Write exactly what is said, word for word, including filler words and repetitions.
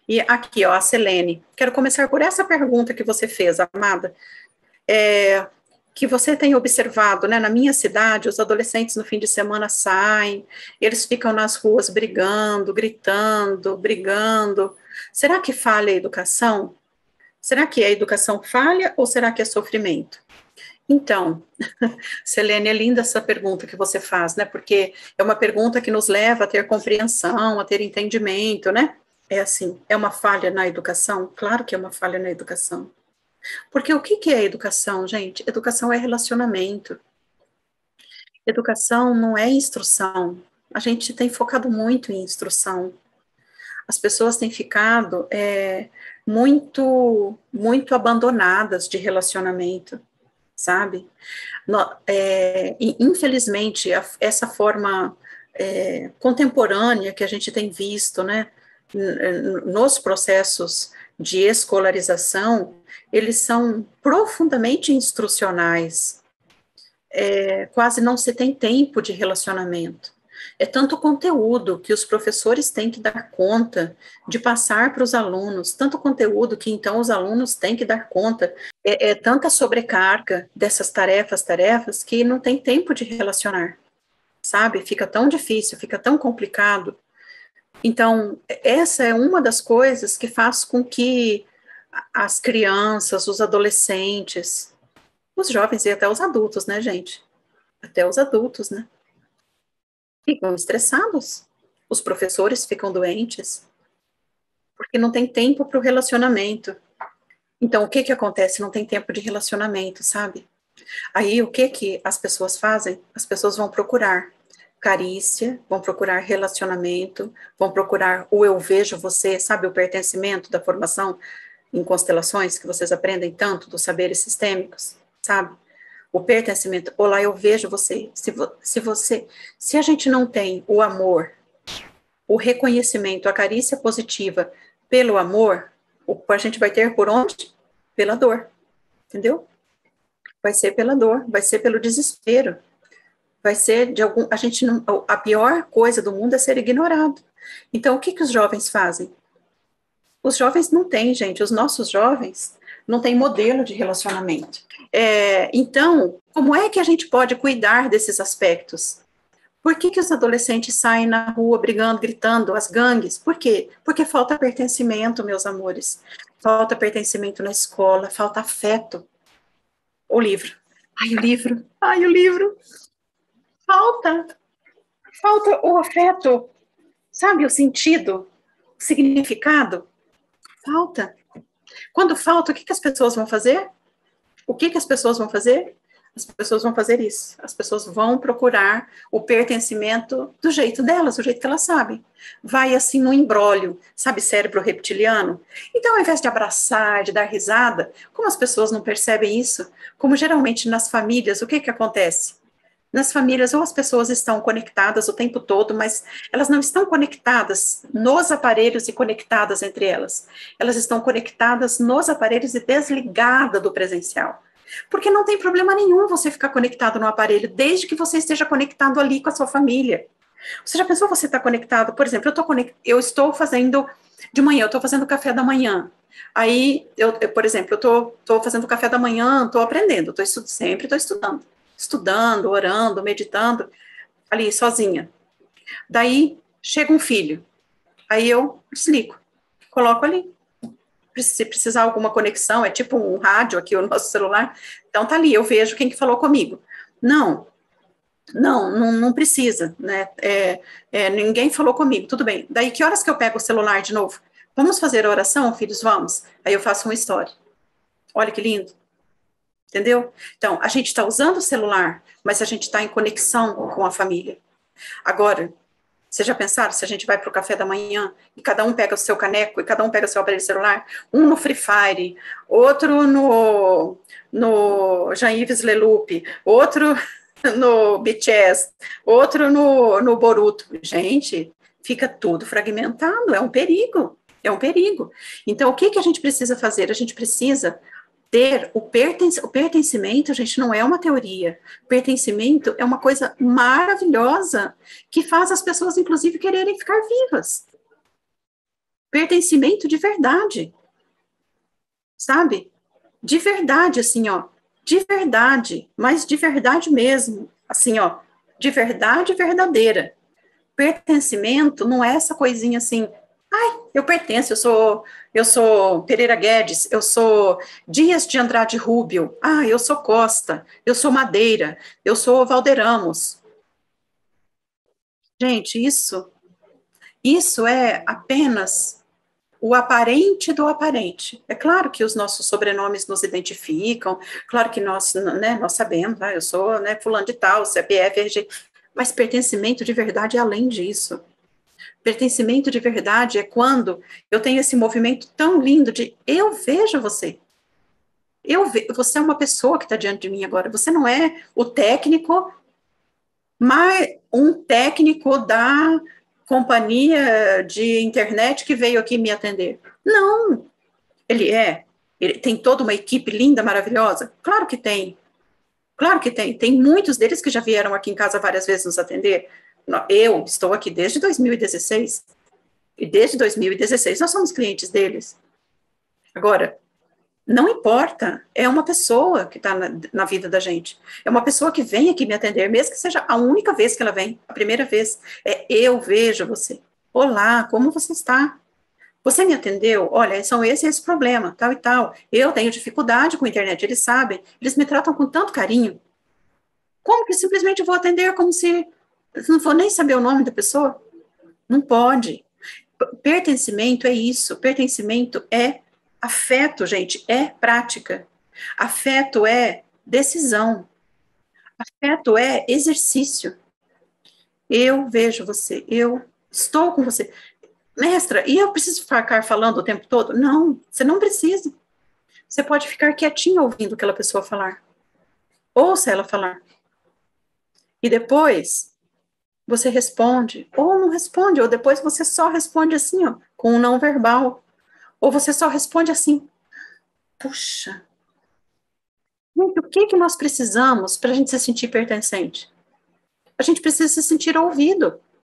E aqui, ó, a Selene. Quero começar por essa pergunta que você fez, amada. É, que você tem observado, né? Na minha cidade, os adolescentes no fim de semana saem, eles ficam nas ruas brigando, gritando, brigando. Será que falha a educação? Será que a educação falha ou será que é sofrimento? Então, Selene, é linda essa pergunta que você faz, né? Porque é uma pergunta que nos leva a ter compreensão, a ter entendimento, né? É assim, é uma falha na educação? Claro que é uma falha na educação. Porque o que que é educação, gente? Educação é relacionamento. Educação não é instrução. A gente tem focado muito em instrução. As pessoas têm ficado é, muito, muito abandonadas de relacionamento, sabe? No, é, infelizmente, a, essa forma é, contemporânea que a gente tem visto, né, nos processos de escolarização, eles são profundamente instrucionais. É, quase não se tem tempo de relacionamento. É tanto conteúdo que os professores têm que dar conta de passar para os alunos, tanto conteúdo que então os alunos têm que dar conta. É, é tanta sobrecarga dessas tarefas, tarefas, que não tem tempo de relacionar, sabe? Fica tão difícil, fica tão complicado. Então, essa é uma das coisas que faz com que as crianças, os adolescentes, os jovens e até os adultos, né, gente? Até os adultos, né? Ficam estressados. Os professores ficam doentes, porque não tem tempo para o relacionamento. Então, o que que acontece? Não tem tempo de relacionamento, sabe? Aí, o que que as pessoas fazem? As pessoas vão procurar carícia, vão procurar relacionamento, vão procurar o eu vejo você, sabe, o pertencimento da formação em constelações, que vocês aprendem tanto dos saberes sistêmicos, sabe? O pertencimento, olá, eu vejo você. Se, vo, se você, se a gente não tem o amor, o reconhecimento, a carícia positiva pelo amor, a gente vai ter por onde? Pela dor, entendeu? Vai ser pela dor, vai ser pelo desespero, vai ser de algum, a gente não, a pior coisa do mundo é ser ignorado. Então, o que que os jovens fazem? Os jovens não têm, gente, os nossos jovens não têm modelo de relacionamento. É, então, como é que a gente pode cuidar desses aspectos? Por que que os adolescentes saem na rua brigando, gritando, as gangues? Por quê? Porque falta pertencimento, meus amores. Falta pertencimento na escola, falta afeto. O livro. Ai, o livro. Ai, o livro. Falta. Falta o afeto. Sabe, o sentido, o significado. Falta. Quando falta, o que que as pessoas vão fazer? O que que as pessoas vão fazer? As pessoas vão fazer isso. As pessoas vão procurar o pertencimento do jeito delas, do jeito que elas sabem. Vai assim no imbróglio, sabe, cérebro reptiliano? Então, ao invés de abraçar, de dar risada, como as pessoas não percebem isso? Como geralmente nas famílias, o que que acontece? Nas famílias, ou as pessoas estão conectadas o tempo todo, mas elas não estão conectadas nos aparelhos e conectadas entre elas. Elas estão conectadas nos aparelhos e desligadas do presencial. Porque não tem problema nenhum você ficar conectado no aparelho, desde que você esteja conectado ali com a sua família. Você já pensou você estar conectado? Por exemplo, eu, tô conect... eu estou fazendo, de manhã, eu estou fazendo café da manhã. Aí, eu, eu, por exemplo, eu estou fazendo café da manhã, estou aprendendo, tô estu... sempre estou estudando. Estudando, orando, meditando, ali, sozinha. Daí, chega um filho. Aí eu desligo, coloco ali. Se precisar alguma conexão, é tipo um rádio aqui, o nosso celular, então tá ali, eu vejo quem que falou comigo. Não, não, não, não precisa, né, é, é, ninguém falou comigo, tudo bem. Daí, que horas que eu pego o celular de novo? Vamos fazer a oração, filhos? Vamos. Aí eu faço uma história. Olha que lindo. Entendeu? Então, a gente está usando o celular, mas a gente está em conexão com a família. Agora, vocês já pensaram se a gente vai para o café da manhã e cada um pega o seu caneco e cada um pega o seu aparelho celular? Um no Free Fire, outro no, no Jean-Yves Leloup, outro no B T S, outro no, no Boruto. Gente, fica tudo fragmentado, é um perigo, é um perigo. Então, o que, que a gente precisa fazer? A gente precisa ter o, pertenc o pertencimento, gente, não é uma teoria. Pertencimento é uma coisa maravilhosa que faz as pessoas, inclusive, quererem ficar vivas. pertencimento de verdade, sabe? De verdade, assim, ó, de verdade, mas de verdade mesmo, assim, ó, de verdade verdadeira. Pertencimento não é essa coisinha assim, ai, eu pertenço, eu sou, eu sou Pereira Guedes, eu sou Dias de Andrade Rubio, ah, eu sou Costa, eu sou Madeira, eu sou Valderamos. Gente, isso, isso é apenas o aparente do aparente. É claro que os nossos sobrenomes nos identificam, claro que nós, né, nós sabemos, ah, eu sou, né, fulano de tal, C P F, R G, mas pertencimento de verdade é além disso. Pertencimento de verdade é quando eu tenho esse movimento tão lindo de eu vejo você. Eu ve, você é uma pessoa que está diante de mim agora. Você não é o técnico, mas um técnico da companhia de internet que veio aqui me atender. Não, ele é. Ele tem toda uma equipe linda, maravilhosa. Claro que tem. Claro que tem. Tem muitos deles que já vieram aqui em casa várias vezes nos atender. Eu estou aqui desde dois mil e dezesseis. E desde dois mil e dezesseis nós somos clientes deles. Agora, não importa, é uma pessoa que está na, na vida da gente. É uma pessoa que vem aqui me atender, mesmo que seja a única vez que ela vem, a primeira vez. É eu vejo você. Olá, como você está? Você me atendeu? Olha, são esse e esse problema, tal e tal. Eu tenho dificuldade com a internet, eles sabem. Eles me tratam com tanto carinho. Como que simplesmente eu vou atender como se não vou nem saber o nome da pessoa? Não pode. Pertencimento é isso, pertencimento é afeto, gente, é prática. Afeto é decisão. Afeto é exercício. Eu vejo você, eu estou com você. Mestra, e eu preciso ficar falando o tempo todo? Não, você não precisa. Você pode ficar quietinho ouvindo aquela pessoa falar. Ouça ela falar. E depois você responde, ou não responde, ou depois você só responde assim, ó, com um não verbal. Ou você só responde assim, puxa, gente, o que que nós precisamos para a gente se sentir pertencente? A gente precisa se sentir ouvido.